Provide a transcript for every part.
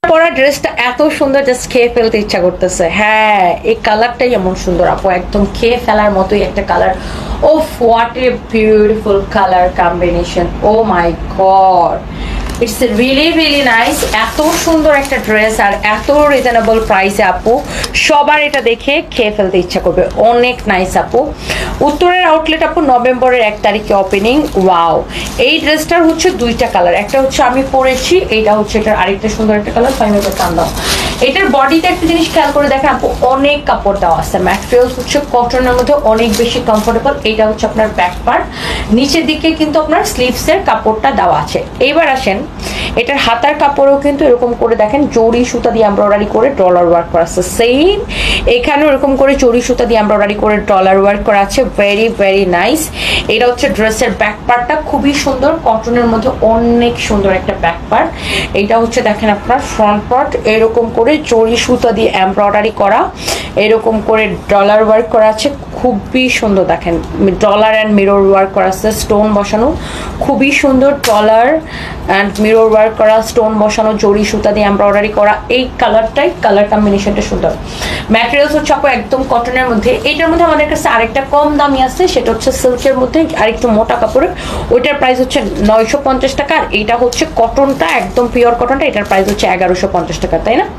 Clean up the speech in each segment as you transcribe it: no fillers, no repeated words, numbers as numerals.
পরা ড্রেসটা এত সুন্দর, জাস্ট খেয়ে ফেলতে ইচ্ছা করতেছে। হ্যাঁ, এই কালারটাই এমন সুন্দর আপু, একদম খেয়ে ফেলার মতোই একটা colour. Oh what a beautiful colour combination, oh my god, it's really really nice. এত সুন্দর একটা ড্রেস আর এত রিজনেবল প্রাইসে আপু, সবার এটা দেখে খেয়ে ফেলতে ইচ্ছা করবে। অনেক নাইস আপু। উত্তরের আউটলেট আপু নভেম্বরের 1 তারিখে ওপেনিং। ওয়াও, এই ড্রেসটার হচ্ছে দুইটা কালার, একটা হচ্ছে আমি পরেছি, এইটা হচ্ছে এটার আরেকটা সুন্দর একটা কালার। ফাইনাল টান দাও। এটার বডিতে একটা জিনিস খেয়াল করে দেখেন আপু, অনেক কাপড় দেওয়া আছে, ম্যাটেরিয়ালস হচ্ছে কটনের মধ্যে অনেক বেশি কমফোর্টেবল। এইটা হচ্ছে আপনার ব্যাক পার্ট, নিচের দিকে কিন্তু আপনার স্লিভসের কাপড়টা দেওয়া আছে। এইবার আসেন, এটার হাতার কাপড়ও কিন্তু এরকম করে দেখেন জরি সুতা দিয়ে এমব্রয়ডারি করে ডলার ওয়ার্ক করা আছে। সেম এখানেও এরকম করে জরি সুতা দিয়ে এমব্রয়ডারি করে ডলার ওয়ার্ক করা আছে। Very very nice. এটা হচ্ছে ড্রেসের ব্যাক পার্টটা, খুবই সুন্দর, কটনের মধ্যে অনেক সুন্দর একটা ব্যাক পার্ট। এইটা হচ্ছে দেখেন আপনার ফ্রন্ট পার্ট, এরকম করে জরি সুতা দিয়ে এমব্রয়ডারি করা, এরকম করে ডলার ওয়ার্ক করা আছে, খুবই সুন্দর। দেখেন ডলার অ্যান্ড মিরর ওয়ার্ক করা আছে, স্টোন বসানো, খুবই সুন্দর। ডলার অ্যান্ড মিরর ওয়ার্ক করা, স্টোন বসানো, জরি সুতা দিয়ে এমব্রয়ডারি করা। এই কালারটাই, কালার কম্বিনেশনটা সুন্দর। ম্যাটেরিয়ালস হচ্ছে আপু একদম কটনের মধ্যে। এইটার মধ্যে আমাদের কাছে আরেকটা কম দামি আছে, সেটা হচ্ছে সিল্কের মধ্যে আরেকটু মোটা কাপড়ের, ওইটার প্রাইস হচ্ছে 950 টাকা। আর এইটা হচ্ছে কটনটা, একদম পিওর কটনটা, এটার প্রাইস হচ্ছে 1150 টাকা, তাই না?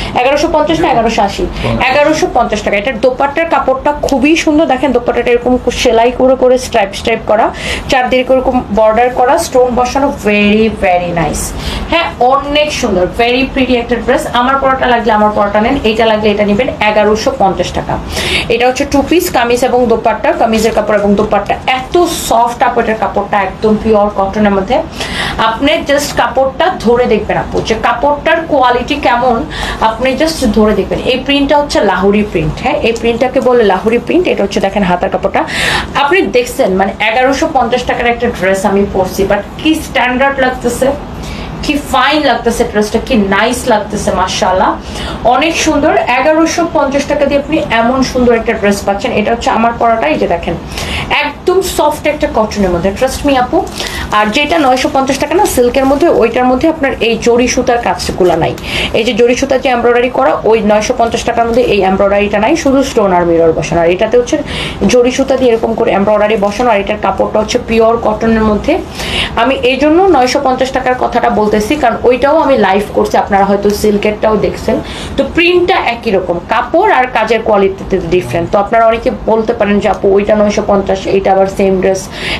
1150 না 1180? 1150 টাকা। এটার দোপাট্টার কাপড়টা খুবই সুন্দর। দেখেন দোপাট্টাটা এরকম সেলাই করে করে স্ট্রাইপ স্ট্রাইপ করা, চারদিকে এরকম বর্ডার করা, স্টোন বসানো, ভেরি ভেরি নাইস। হ্যাঁ, অনেক সুন্দর, ভেরি প্রিটি একটা ড্রেস। আমার পরাটা লাগলে আমার পরাটা নেন, এইটা লাগলে এটা নেবেন 1150 টাকা। এটা হচ্ছে 2 পিস কামিজ এবং দোপাট্টা, কামিজের কাপড় এবং দোপাট্টা এত সফট আপু, এটার কাপড়টা একদম পিওর কটনের মধ্যে। আপনি জাস্ট কাপড়টা ধরে দেখবেন আপু, যে কাপড়টার কোয়ালিটি কেমন, আপনি জাস্ট ধরে দেখবেন। এই প্রিন্টটা হচ্ছে লাহোরি প্রিন্ট। হ্যাঁ, এই প্রিন্টটাকে বলে লাহোরি প্রিন্ট। এটা হচ্ছে দেখেন হাতার কাপড়টা, আপনি দেখছেন মানে 1150 টাকার একটা ড্রেস আমি পরছি, বাট কি স্ট্যান্ডার্ড লাগতেছে, কি ফাইন লাগতেছে ড্রেসটা, কি নাইস লাগতেছে, মাশাআল্লাহ অনেক সুন্দর। 1150 টাকা দিয়ে আপনি এমন সুন্দর একটা ড্রেস পাচ্ছেন। এটা হচ্ছে আমার পরাটা, এই যে দেখেন একদম সফট একটা কটনের মধ্যে, ট্রাস্ট মি আপু। আর যেটা 950 টাকা না সিল্কের মধ্যে, ওইটার মধ্যে আপনার এই জরি সুতার কাজগুলো নাই। এই যে জরি সুতার যে এমব্রয়ডারি করা, ওই 950 টাকার মধ্যে এই এমব্রয়ডারিটা নাই, শুধু স্টোন আর মিরর বসানো। আর এটাতে হচ্ছে জরি সুতা দিয়ে এরকম করে এমব্রয়ডারি বসানো, আর এটার কাপড়টা হচ্ছে পিওর কটনের মধ্যে। আমি এই জন্য 950 টাকার কথাটা বলতেছি, কারণ ওইটাও আমি লাইভ করছি, আপনারা হয়তো সিল্কেরটাও দেখছেন। তো প্রিন্টটা একই রকম, কাপড় আর কাজের কোয়ালিটিতে ডিফারেন্ট। তো আপনারা অনেকে বলতে পারেন যে আপু ওইটা 950, এইটা আবার সেম ড্রেস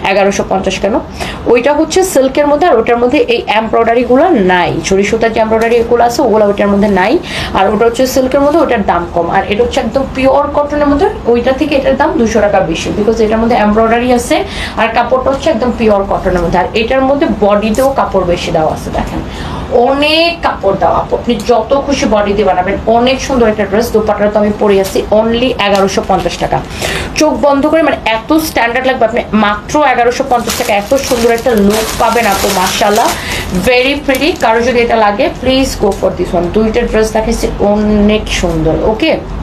1150 কেন? ওইটা হচ্ছে সিল্কের মধ্যে, আর ওটার মধ্যে এই এমব্রয়ডারিগুলো নাই, ছড়ি সুতার যে এমব্রয়ডারিগুলো আছে ওগুলো ওইটার মধ্যে নাই। আর ওটা হচ্ছে সিল্কের মধ্যে, ওটার দাম কম। আর এটা হচ্ছে একদম পিওর কটনের মধ্যে, ওইটা থেকে এটার দাম 200 টাকা বেশি, বিকজ এটার মধ্যে এমব্রয়ডারি আছে আর কাপড়টা হচ্ছে একদম পিওর কটনের মধ্যে। আর এটার মধ্যে বডিতেও কাপড় বেশি দেওয়া আছে, দেখেন অনেক কাপড় দেওয়া, আপনি যত খুশি বডি দিয়ে বানাবেন। অনেক সুন্দর একটা ড্রেস। দোপাট্টা তো আমি পরে আসছি, অনলি 1150 টাকা। চোখ বন্ধ করে, মানে এত স্ট্যান্ডার্ড লাগবে, আপনি মাত্র 1150 টাকা এত সুন্দর একটা লুক পাবেন আপু, মাশাআল্লাহ ভেরি প্রিটি। কারো যদি এটা লাগে please go for this one. দুইটা ড্রেস দেখেছি অনেক সুন্দর। ওকে।